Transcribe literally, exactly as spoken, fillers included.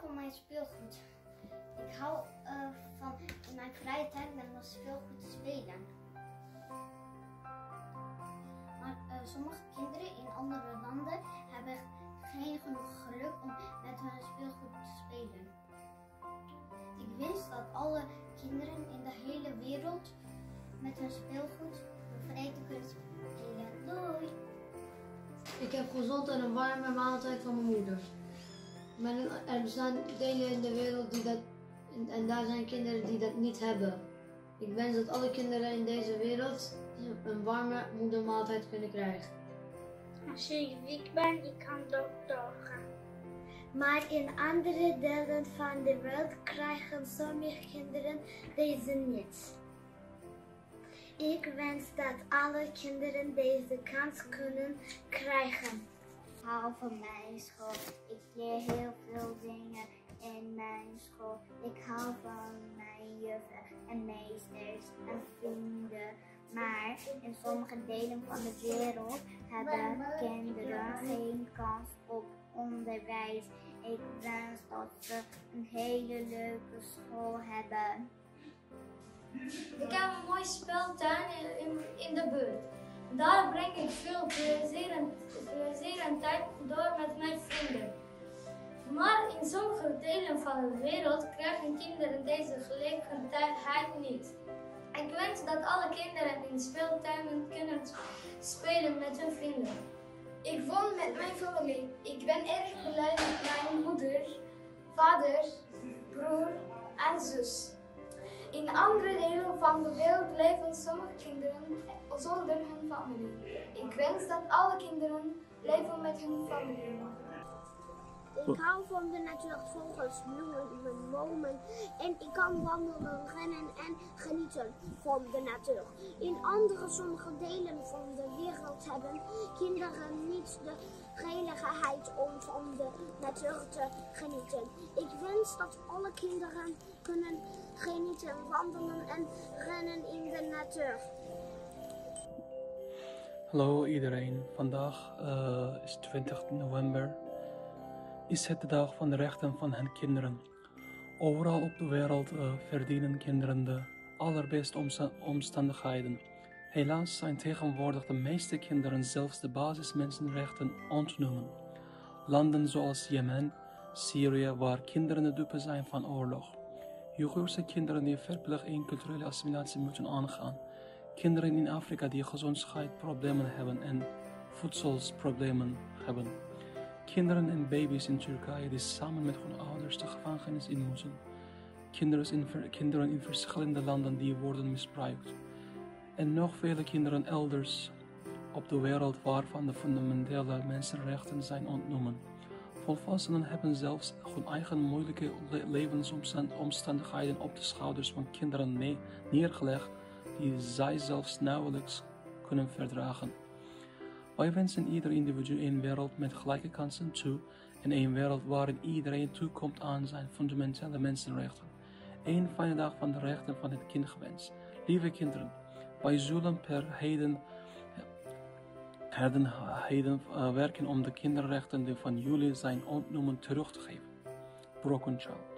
van mijn speelgoed. Ik hou uh, van in mijn vrije tijd met mijn speelgoed te spelen. Maar uh, sommige kinderen in andere landen hebben geen genoeg geluk om met hun speelgoed te spelen. Ik wens dat alle kinderen in de hele wereld met hun speelgoed vrede kunnen spelen. Doei! Ik heb gezond en een warme maaltijd van mijn moeder. Maar er bestaan delen in de wereld die dat, en daar zijn kinderen die dat niet hebben. Ik wens dat alle kinderen in deze wereld een warme moedermaaltijd kunnen krijgen. Als je ziek bent, je kan doorgaan. Maar in andere delen van de wereld krijgen sommige kinderen deze niet. Ik wens dat alle kinderen deze kans kunnen krijgen. Ik hou van mijn school. Ik leer heel veel dingen in mijn school. Ik hou van mijn juffen en meesters en vrienden. Maar in sommige delen van de wereld hebben kinderen geen kans op onderwijs. Ik wens dat ze een hele leuke school hebben. Ik heb een mooie speeltuin in, in, in de buurt. Daar breng ik veel plezier en, plezier en tijd door met mijn vrienden. Maar in sommige delen van de wereld krijgen kinderen deze gelegenheid niet. Ik wens dat alle kinderen in speeltuinen kunnen spelen met hun vrienden. Ik woon met mijn familie. Ik ben erg blij met mijn moeder, vader, broer en zus. In andere delen van de wereld leven sommige kinderen zonder hun familie. Ik wens dat alle kinderen leven met hun familie. Ik hou van de natuur, vogels, bloemen, bomen en ik kan wandelen, rennen en genieten van de natuur. In andere sommige delen van de wereld hebben kinderen niet de gelegenheid om van de natuur te genieten. Ik wens dat alle kinderen kunnen genieten, wandelen en rennen in de natuur. Hallo iedereen, vandaag uh, is twintig november. Is het de dag van de rechten van hun kinderen. Overal op de wereld uh, verdienen kinderen de allerbeste omsta omstandigheden. Helaas zijn tegenwoordig de meeste kinderen zelfs de basismensenrechten ontnomen. Landen zoals Jemen, Syrië, waar kinderen de dupe zijn van oorlog. Joegurse kinderen die verplicht een culturele assimilatie moeten aangaan. Kinderen in Afrika die gezondheidsproblemen hebben en voedselproblemen hebben. Kinderen en baby's in Turkije die samen met hun ouders de gevangenis in moeten. Kinderen in, kinderen in verschillende landen die worden misbruikt. En nog vele kinderen elders op de wereld waarvan de fundamentele mensenrechten zijn ontnomen. Volwassenen hebben zelfs hun eigen moeilijke levensomstandigheden op de schouders van kinderen neergelegd die zij zelfs nauwelijks kunnen verdragen. Wij wensen ieder individu een wereld met gelijke kansen toe en een wereld waarin iedereen toekomt aan zijn fundamentele mensenrechten. Een fijne dag van de rechten van het kind gewenst. Lieve kinderen, wij zullen per heden, heden, heden uh, werken om de kinderrechten die van jullie zijn ontnomen terug te geven. Broken Child.